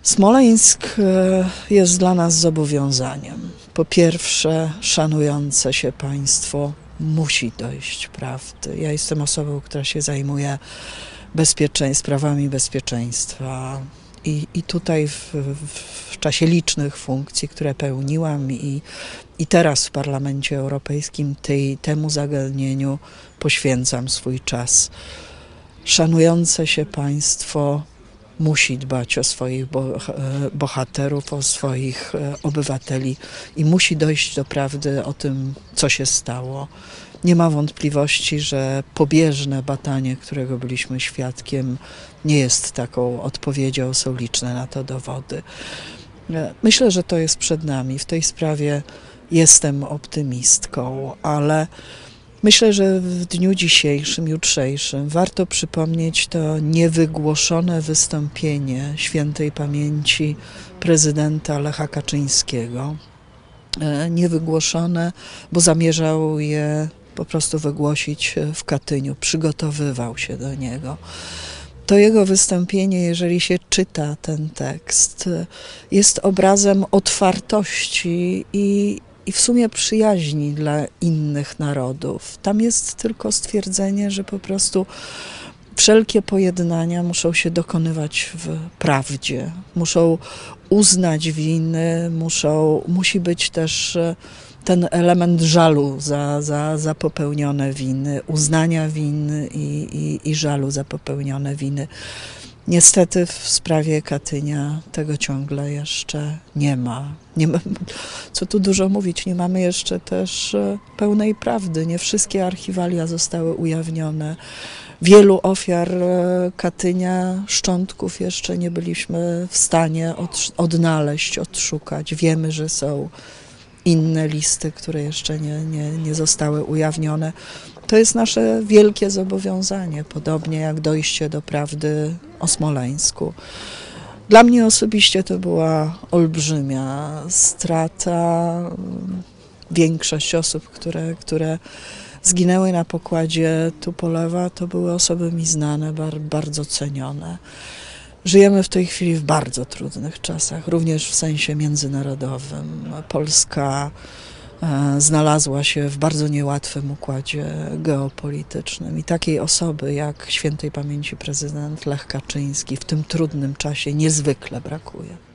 Smoleńsk jest dla nas zobowiązaniem. Po pierwsze, szanujące się państwo musi dojść prawdy. Ja jestem osobą, która się zajmuje sprawami bezpieczeństwa i tutaj w czasie licznych funkcji, które pełniłam i teraz w Parlamencie Europejskim temu zagadnieniu poświęcam swój czas. Szanujące się państwo musi dbać o swoich bohaterów, o swoich obywateli i musi dojść do prawdy o tym, co się stało. Nie ma wątpliwości, że pobieżne batanie, którego byliśmy świadkiem, nie jest taką odpowiedzią, są liczne na to dowody. Myślę, że to jest przed nami. W tej sprawie jestem optymistką, ale myślę, że w dniu dzisiejszym, jutrzejszym warto przypomnieć to niewygłoszone wystąpienie świętej pamięci prezydenta Lecha Kaczyńskiego. Niewygłoszone, bo zamierzał je po prostu wygłosić w Katyniu, przygotowywał się do niego. To jego wystąpienie, jeżeli się czyta ten tekst, jest obrazem otwartości i w sumie przyjaźni dla innych narodów. Tam jest tylko stwierdzenie, że po prostu wszelkie pojednania muszą się dokonywać w prawdzie, muszą uznać winy, musi być też ten element żalu za popełnione winy, uznania win i żalu za popełnione winy. Niestety w sprawie Katynia tego ciągle jeszcze nie ma. Co tu dużo mówić, nie mamy jeszcze też pełnej prawdy. Nie wszystkie archiwalia zostały ujawnione. Wielu ofiar Katynia, szczątków jeszcze nie byliśmy w stanie odnaleźć, odszukać. Wiemy, że są inne listy, które jeszcze nie zostały ujawnione. To jest nasze wielkie zobowiązanie, podobnie jak dojście do prawdy o Smoleńsku. Dla mnie osobiście to była olbrzymia strata. Większość osób, które zginęły na pokładzie Tupolewa, to były osoby mi znane, bardzo cenione. Żyjemy w tej chwili w bardzo trudnych czasach, również w sensie międzynarodowym. Polska znalazła się w bardzo niełatwym układzie geopolitycznym i takiej osoby jak świętej pamięci prezydent Lech Kaczyński w tym trudnym czasie niezwykle brakuje.